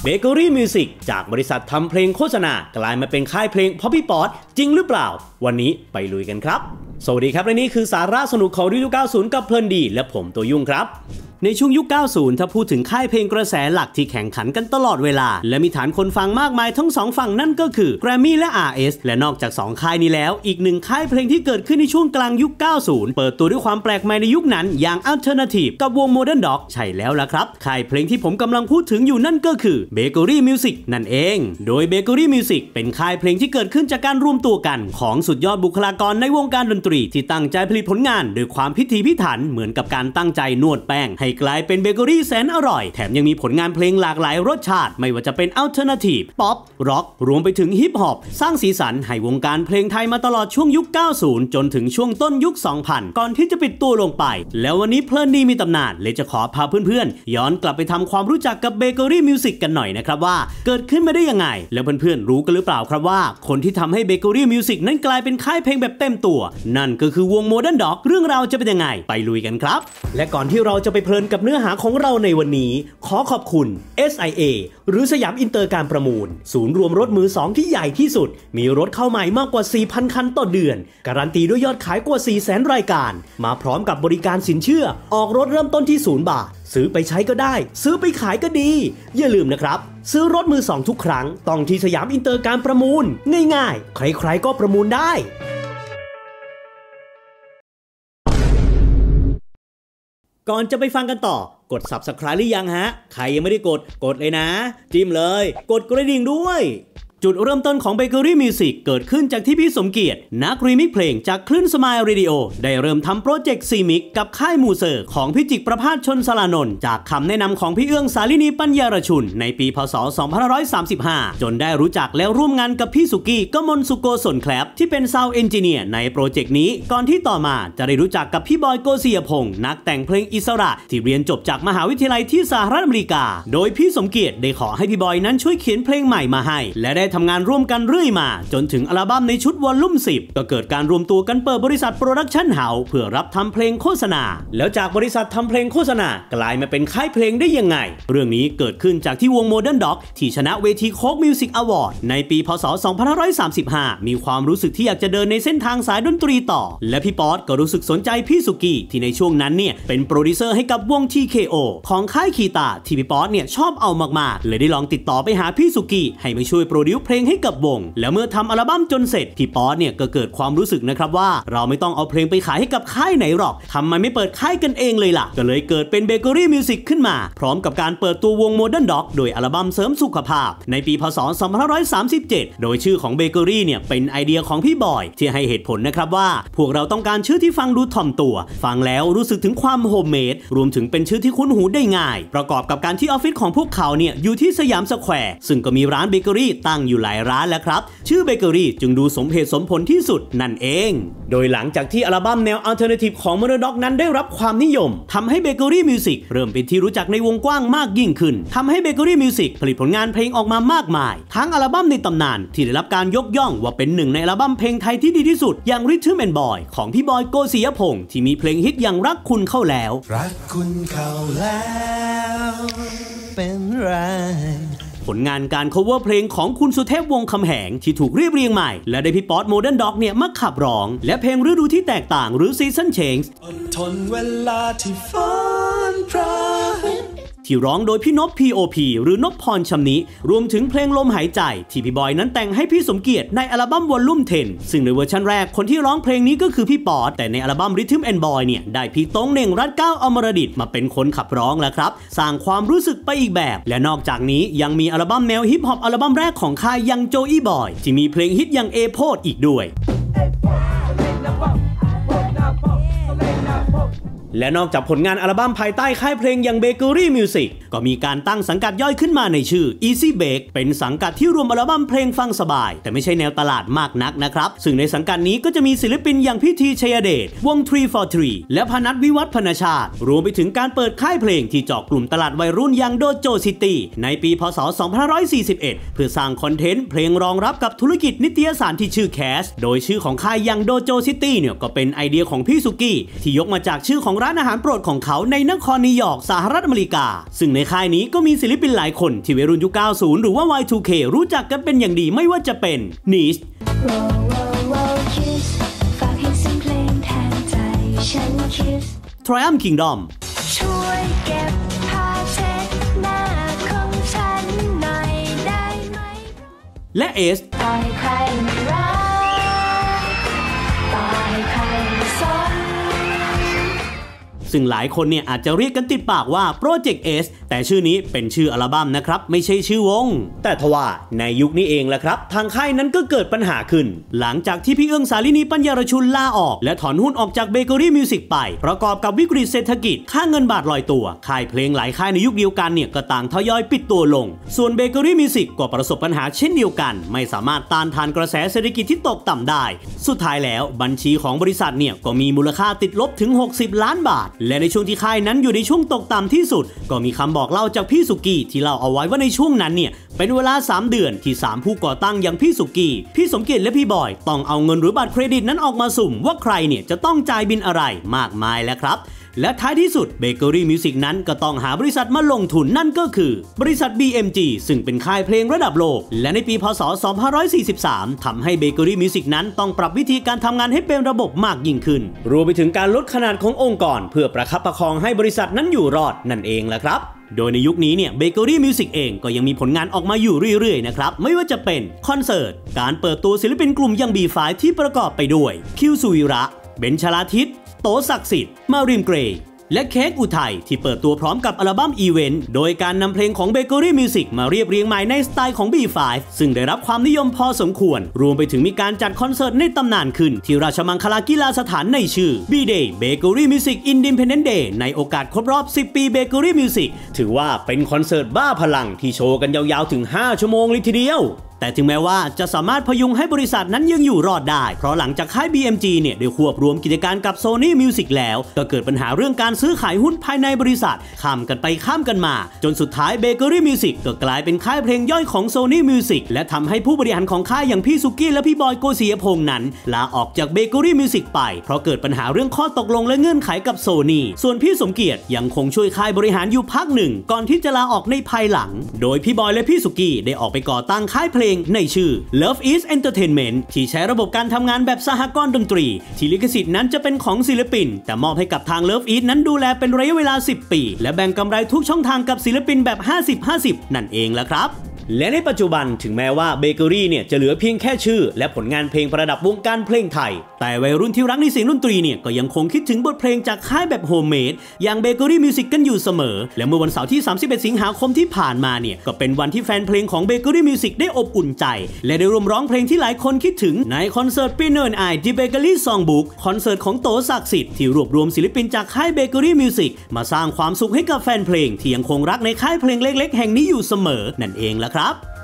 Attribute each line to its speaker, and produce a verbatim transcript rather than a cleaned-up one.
Speaker 1: เบเกอรี่มิวสิกจากบริษัททำเพลงโฆษณากลายมาเป็นค่ายเพลง Poppy Pod จริงหรือเปล่าวันนี้ไปลุยกันครับสวัสดีครับและนี่คือสาระสนุกของฤดูเก้าสิบกับเพลินดีและผมตัวยุ่งครับในช่วงยุคเก้าสิบถ้าพูดถึงค่ายเพลงกระแสหลักที่แข่งขันกันตลอดเวลาและมีฐานคนฟังมากมายทั้งสองฝั่งนั่นก็คือ Grammy และ อาร์ เอส และนอกจากสองค่ายนี้แล้วอีกหนึ่งค่ายเพลงที่เกิดขึ้นในช่วงกลางยุคเก้าสิบเปิดตัวด้วยความแปลกใหม่ในยุคนั้นอย่าง Alternative กับวง Modern Dog ใช่แล้วล่ะครับค่ายเพลงที่ผมกำลังพูดถึงอยู่นั่นก็คือ Bakery Music นั่นเองโดย Bakery Music เป็นค่ายเพลงที่เกิดขึ้นจากการรวมตัวกันของสุดยอดบุคลากรในวงการดนตรีที่ตั้งใจผลิตผลงานด้วยความพิถีพิถันเหมือนกับการตั้งใจนวดแป้งให้กลายเป็นเบเกอรี่แสนอร่อยแถมยังมีผลงานเพลงหลากหลายรสชาติไม่ว่าจะเป็น Alternative ป๊อปร็อกรวมไปถึงฮิปฮอปสร้างสีสันให้วงการเพลงไทยมาตลอดช่วงยุคเก้าสิบจนถึงช่วงต้นยุคสองพันก่อนที่จะปิดตัวลงไปแล้ววันนี้เพลินดีมีตำนานเลยจะขอพาเพื่อนๆย้อนกลับไปทำความรู้จักกับ Bakery Music กันหน่อยนะครับว่าเกิดขึ้นมาได้ยังไงแล้วเพื่อนๆรู้กันหรือเปล่าครับว่าคนที่ทำให้ Bakery Music นั้นกลายเป็นค่ายเพลงแบบเต็มตัวนั่นก็คือวง Modern Dog เรื่องราวจะเป็นยังไงไปลุยกันครับและก่อนที่เราจะไปเพลินกับเนื้อหาของเราในวันนี้ขอขอบคุณ เอส ไอ เอ หรือสยามอินเตอร์การประมูลศูนย์รวมรถมือสองที่ใหญ่ที่สุดมีรถเข้าใหม่มากกว่า สี่พัน คันต่อเดือนการันตีด้วยยอดขายกว่า สี่แสน รายการมาพร้อมกับบริการสินเชื่อออกรถเริ่มต้นที่ศูนย์บาทซื้อไปใช้ก็ได้ซื้อไปขายก็ดีอย่าลืมนะครับซื้อรถมือสองทุกครั้งต้องที่สยามอินเตอร์การประมูลง่ายๆใครๆก็ประมูลได้ก่อนจะไปฟังกันต่อกด ซับสไครบ์ หรือยังฮะใครยังไม่ได้กดกดเลยนะจิ้มเลยกดกระดิ่งด้วยจุดเริ่มต้นของ Bakery Music เกิดขึ้นจากที่พี่สมเกียรตินักรีมิกเพลงจากคลื่นสมายเรดิโอได้เริ่มทำโปรเจกต์ซีมิกกับค่ายมูเซอร์ของพี่จิกประภาสชนสลานนท์จากคำแนะนำของพี่เอื้องสาลินีปัญญารชุนในปีพ.ศ. สองพันห้าร้อยสามสิบห้าจนได้รู้จักแล้วร่วมงานกับพี่สุกี้กมลสุโกศลแคลปที่เป็นซาวด์เอนจิเนียร์ในโปรเจกต์นี้ก่อนที่ต่อมาจะได้รู้จักกับพี่บอยโกศิยพงศ์นักแต่งเพลงอิสระที่เรียนจบจากมหาวิทยาลัยที่สหรัฐอเมริกาโดยพี่สมเกียรติได้ขอให้พี่บอยนั้นช่วยเขียนเพลงใหม่มาให้และได้ทำงานร่วมกันเรื่อยมาจนถึงอัลบั้มในชุดวอลลุ่มสิบก็เกิดการรวมตัวกันเปิดบริษัทโปรดักชั่นเฮาส์เพื่อรับทำเพลงโฆษณาแล้วจากบริษัททำเพลงโฆษณากลายมาเป็นค่ายเพลงได้ยังไงเรื่องนี้เกิดขึ้นจากที่วง Modern Dog ที่ชนะเวทีโค้กมิวสิกอวอร์ดในปีพ.ศ. สองพันห้าร้อยสามสิบห้ามีความรู้สึกที่อยากจะเดินในเส้นทางสายดนตรีต่อและพี่ป๊อตก็รู้สึกสนใจพี่สุกี้ที่ในช่วงนั้นเนี่ยเป็นโปรดิวเซอร์ให้กับวง ที เค โอ ของค่ายคีตาที่พี่ป๊อตเนี่ยชอบเอามากๆเลยได้ลองติดต่อไปหาพี่สุกี้ให้มาช่วยโปรดิวเพลงให้กับวงแล้วเมื่อทำอัลบั้มจนเสร็จพี่ป๊อตเนี่ยก็เกิดความรู้สึกนะครับว่าเราไม่ต้องเอาเพลงไปขายให้กับค่ายไหนหรอกทำไมไม่เปิดค่ายกันเองเลยล่ะก็เลยเกิดเป็น Bakery Music ขึ้นมาพร้อมกับการเปิดตัววง Modern Dog โดยอัลบั้มเสริมสุขภาพในปีพ.ศ. สองพันห้าร้อยสามสิบเจ็ดโดยชื่อของ Bakery เนี่ยเป็นไอเดียของพี่บอยที่ให้เหตุผลนะครับว่าพวกเราต้องการชื่อที่ฟังดูถ่อมตัวฟังแล้วรู้สึกถึงความโฮมเมดรวมถึงเป็นชื่อที่คุ้นหูได้ง่ายประกอบกับการที่ออฟฟิศของพวกเขาเนี่ยอยู่ที่สยามสแควร์ซึ่งก็มีร้านเบเกอรี่ตั้งอยู่หลายร้านแล้วครับชื่อเบเกอรี่จึงดูสมเหตุสมผลที่สุดนั่นเองโดยหลังจากที่อัลบั้มแนว Alternative ของ Modern Dog นั้นได้รับความนิยมทำให้ Bakery Music เริ่มเป็นที่รู้จักในวงกว้างมากยิ่งขึ้นทำให้ Bakery Music ผลิตผลงานเพลงออกมามากมายทั้งอัลบั้มในตำนานที่ได้รับการยกย่องว่าเป็นหนึ่งในอัลบั้มเพลงไทยที่ดีที่สุดอย่าง Rhythm and Boy ของพี่บอยโกศิยพงศ์ที่มีเพลงฮิตอย่างรักคุณเข้าแล้ว
Speaker 2: รักคุณเข้าแล้วเป็นไร
Speaker 1: ผลงานการ cover เพลงของคุณสุเทพวงศ์คำแหงที่ถูกเรียบเรียงใหม่และได้พี่ป๊อต Modern Dog เนี่ยมาขับร้องและเพลงฤดูที่แตกต่างหรือ Season Change
Speaker 2: อดทนเวลาที่ฝนพราย
Speaker 1: ที่ร้องโดยพี่นพ พี โอ พี หรือนพพรชำนิรวมถึงเพลงลมหายใจที่พี่บอยนั้นแต่งให้พี่สมเกียรติในอัลบั้มวอลลุ่มสิบซึ่งในเวอร์ชันแรกคนที่ร้องเพลงนี้ก็คือพี่ป๊อตแต่ในอัลบั้ม Rhythm and Boy เนี่ยได้พี่โต้งเหน่งรัตเก้าอมรดิตมาเป็นคนขับร้องแล้วครับสร้างความรู้สึกไปอีกแบบและนอกจากนี้ยังมีอัลบั้มแนวฮิปฮอปอัลบั้มแรกของค่ายยังโจอี้บอยที่มีเพลงฮิตอย่างเอโพดอีกด้วยและนอกจากผลงานอัลบั้มภายใต้ค่ายเพลงอย่าง Bakery Music ก็มีการตั้งสังกัดย่อยขึ้นมาในชื่อ Easy Bake เป็นสังกัดที่รวมอัลบั้มเพลงฟังสบายแต่ไม่ใช่แนวตลาดมากนักนะครับซึ่งในสังกัดนี้ก็จะมีศิลปินอย่างพี่ทีชัยเดชวง ทรี ฟอร์ ทรี และพนัทวิวัฒน์พนชาติรวมไปถึงการเปิดค่ายเพลงที่เจาะกลุ่มตลาดวัยรุ่นอย่างโดโจซิตี้ในปีพ.ศ. สองพันห้าร้อยสี่สิบเอ็ดเพื่อสร้างคอนเทนต์เพลงรองรับกับธุรกิจนิตยสารที่ชื่อแคสโดยชื่อของค่ายอย่างโดโจซิตี้เนี่ยก็เป็นไอเดียของพี่สุกี้ที่ยกมาจากชื่อของร้านร้านอาหารโปรดของเขาในนครนิวยอร์กสหรัฐอเมริกาซึ่งในค่ายนี้ก็มีศิลปินหลายคนที่วัยรุ่นยุค เก้าสิบ หรือว่า วาย ทู เค รู้จักกันเป็นอย่างดีไม่ว่าจะเป็น Niche Triumph Kingdom
Speaker 3: ช่วยเก็บผ้าเช็ดหน้าของฉันหน่อยได้ไหม
Speaker 1: และ S
Speaker 3: ปล่อยใครไม่รักปล่อยใครไม่สน
Speaker 1: ซึ่งหลายคนเนี่ยอาจจะเรียกกันติดปากว่า Project S แต่ชื่อนี้เป็นชื่ออัลบั้มนะครับไม่ใช่ชื่อวงแต่ทว่าในยุคนี้เองแหละครับทางค่ายนั้นก็เกิดปัญหาขึ้นหลังจากที่พี่เอื้องสาลินีปัญญารชุนลาออกและถอนหุ้นออกจากเบเกอรี่มิวสิกไปประกอบกับวิกฤตเศรษฐกิจค่าเงินบาทลอยตัวค่ายเพลงหลายค่ายในยุคเดียวกันเนี่ยก็ต่างทยอยปิดตัวลงส่วนเบเกอรี่มิวสิกก็ประสบปัญหาเช่นเดียวกันไม่สามารถต้านทานกระแสเศรษฐกิจที่ตกต่ำได้สุดท้ายแล้วบัญชีของบริษัทเนี่ยก็มีมูลค่าติดลบถึงหกสิบล้านบาทและในช่วงที่ค่ายนั้นอยู่ในช่วงตกต่ำที่สุดก็มีคำบอกเล่าจากพี่สุกี้ที่เล่าเอาไว้ว่าในช่วงนั้นเนี่ยเป็นเวลาสามเดือนที่สามผู้ก่อตั้งอย่างพี่สุกี้พี่สมเกียรติและพี่บอยต้องเอาเงินหรือบัตรเครดิตนั้นออกมาสุ่มว่าใครเนี่ยจะต้องจ่ายบินอะไรมากมายแล้วครับและท้ายที่สุดเบเกอรี่มิวสิกนั้นก็ต้องหาบริษัทมาลงทุนนั่นก็คือบริษัท บี เอ็ม จี ซึ่งเป็นค่ายเพลงระดับโลกและในปีพ.ศ. สองพันห้าร้อยสี่สิบสามทำให้เบเกอรี่มิวสิกนั้นต้องปรับวิธีการทำงานให้เป็นระบบมากยิ่งขึ้นรวมไปถึงการลดขนาดขององค์กรเพื่อประคับประคองให้บริษัทนั้นอยู่รอดนั่นเองแหละครับโดยในยุคนี้เนี่ยเบเกอรี่มิวสิกเองก็ยังมีผลงานออกมาอยู่เรื่อยๆนะครับไม่ว่าจะเป็นคอนเสิร์ตการเปิดตัวศิลปินกลุ่มอย่าง บี ไฟว์ ที่ประกอบไปด้วยคิวสุวิระเบนชลาทิศโตศักดิ์สิทธิ์มาริมเกรย์และเค้กอุทัยที่เปิดตัวพร้อมกับอัลบั้มอีเวนต์โดยการนำเพลงของเบเกอรี่มิวสิกมาเรียบเรียงใหม่ในสไตล์ของ บี ไฟว์ ซึ่งได้รับความนิยมพอสมควรรวมไปถึงมีการจัดคอนเสิร์ตในตำนานขึ้นที่ราชมังคลากีฬาสถานในชื่อ B-Day Bakery Music Independent Day ในโอกาสครบรอบสิบปี Bakery Music ถือว่าเป็นคอนเสิร์ตบ้าพลังที่โชว์กันยาวๆถึงห้าชั่วโมงเลยทีเดียวแต่ถึงแม้ว่าจะสามารถพยุงให้บริษัทนั้นยังอยู่รอดได้เพราะหลังจากค่าย บี เอ็ม จี เนี่ยได้ควบรวมกิจการกับ Sony Music แล้วก็เกิดปัญหาเรื่องการซื้อขายหุ้นภายในบริษัทข้ามกันไปข้ามกันมาจนสุดท้าย Bakery Music ก็กลายเป็นค่ายเพลงย่อยของ Sony Music และทำให้ผู้บริหารของค่ายอย่างพี่สุกี้และพี่บอยโกศิยพงษ์นั้นลาออกจาก Bakery Music ไปเพราะเกิดปัญหาเรื่องข้อตกลงและเงื่อนไขกับ Sony ส่วนพี่สมเกียรติยังคงช่วยค่ายบริหารอยู่พักหนึ่งก่อนที่จะลาออกในภายหลังโดยพี่บอยและพี่สุกี้ได้ออกไปก่อตั้งค่ายเพลงในชื่อLove is Entertainment ที่ใช้ระบบการทำงานแบบสหกรณ์ดนตรีที่ลิขสิทธิ์นั้นจะเป็นของศิลปินแต่มอบให้กับทาง Love is นั้นดูแลเป็นระยะเวลาสิบปีและแบ่งกำไรทุกช่องทางกับศิลปินแบบ ห้าสิบ ห้าสิบ นั่นเองละครับและในปัจจุบันถึงแม้ว่าเบเกอรี่เนี่ยจะเหลือเพียงแค่ชื่อและผลงานเพลงประดับวงการเพลงไทยแต่วัยรุ่นที่รักในเสียงดนตรีเนี่ยก็ยังคงคิดถึงบทเพลงจากค่ายแบบโฮมเมดอย่างเบเกอรี่มิวสิกกันอยู่เสมอและเมื่อวันเสาร์ที่สามสิบเอ็ดสิงหาคมที่ผ่านมาเนี่ยก็เป็นวันที่แฟนเพลงของเบเกอรี่มิวสิกได้อบอุ่นใจและได้ร่วมร้องเพลงที่หลายคนคิดถึงในคอนเสิร์ตปีเนิร์นไอที่เบเกอรี่ซองบุ๊กคอนเสิร์ตของโตศักดิ์สิทธิ์ที่รวบรวมศิลปินจากค่ายเบเกอรี่มิวสิกมาสร้างความสุขให้กับแฟนเพลงที่ยังคงรักในค่ายเพลงเล็กๆแห่งนี้อยู่เสมอนั่นเองละครับ